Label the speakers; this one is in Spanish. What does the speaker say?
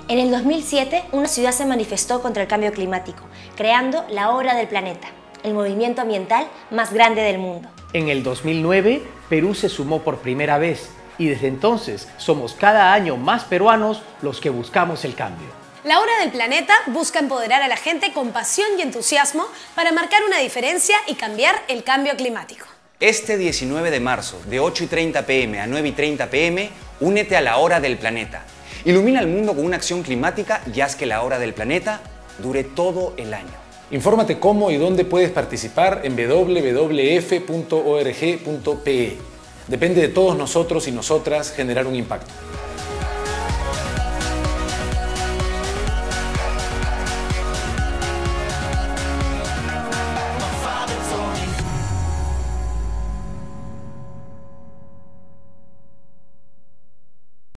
Speaker 1: En el 2007, una ciudad se manifestó contra el cambio climático, creando la Hora del Planeta, el movimiento ambiental más grande del mundo.
Speaker 2: En el 2009, Perú se sumó por primera vez y desde entonces somos cada año más peruanos los que buscamos el cambio.
Speaker 3: La Hora del Planeta busca empoderar a la gente con pasión y entusiasmo para marcar una diferencia y cambiar el cambio climático.
Speaker 4: Este 19 de marzo, de 8:30 p.m. a 9:30 p.m., únete a la Hora del Planeta. Ilumina el mundo con una acción climática y haz que la Hora del Planeta dure todo el año.
Speaker 5: Infórmate cómo y dónde puedes participar en www.org.pe. Depende de todos nosotros y nosotras generar un impacto.